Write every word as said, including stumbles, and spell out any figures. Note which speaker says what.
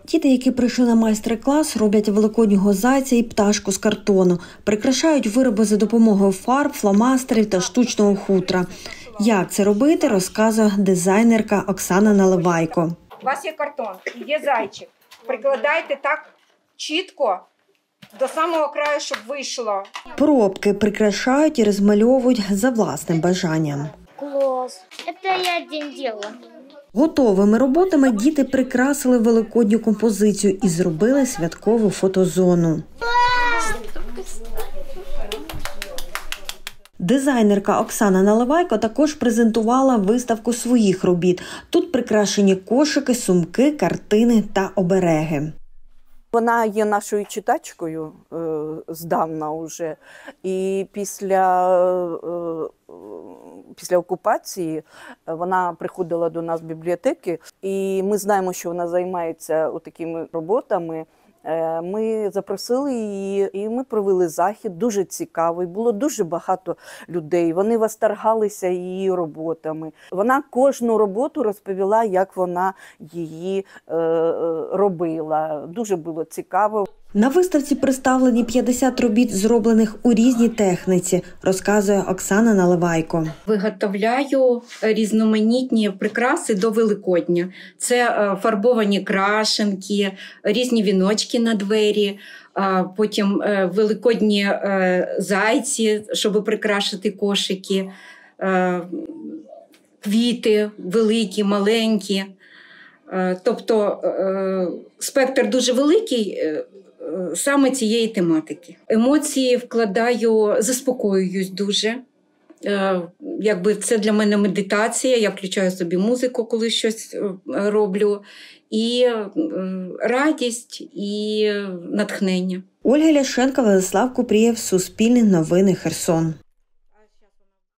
Speaker 1: Діти, які прийшли на майстер-клас, роблять великоднього зайця і пташку з картону. Прикрашають вироби за допомогою фарб, фломастерів та штучного хутра. Як це робити, розказує дизайнерка Оксана Наливайко.
Speaker 2: У вас є картон, є зайчик. Прикладайте так чітко до самого краю, щоб вийшло.
Speaker 1: Поробки прикрашають і розмальовують за власним бажанням.
Speaker 3: Клас. Це я один делала.
Speaker 1: Готовими роботами діти прикрасили великодню композицію і зробили святкову фотозону. Дизайнерка Оксана Наливайко також презентувала виставку своїх робіт. Тут прикрашені кошики, сумки, картини та обереги.
Speaker 4: Вона є нашою читачкою е, здавна вже, і після, е, після окупації вона приходила до нас в бібліотеки, і ми знаємо, що вона займається такими роботами. Ми запросили її, і ми провели захід, дуже цікавий, було дуже багато людей, вони восторгалися її роботами. Вона кожну роботу розповіла, як вона її е, робила, дуже було цікаво.
Speaker 1: На виставці представлені п'ятдесят робіт, зроблених у різній техніці, розказує Оксана Наливайко.
Speaker 2: Виготовляю різноманітні прикраси до Великодня. Це фарбовані крашенки, різні віночки на двері, потім великодні зайці, щоб прикрашити кошики, квіти великі, маленькі. Тобто спектр дуже великий саме цієї тематики. Емоції вкладаю, заспокоююсь дуже. Якби це для мене медитація, я включаю собі музику, коли щось роблю. І радість, і натхнення.
Speaker 1: Ольга Ляшенко, Владислав Купрієв, Суспільне новини, Херсон.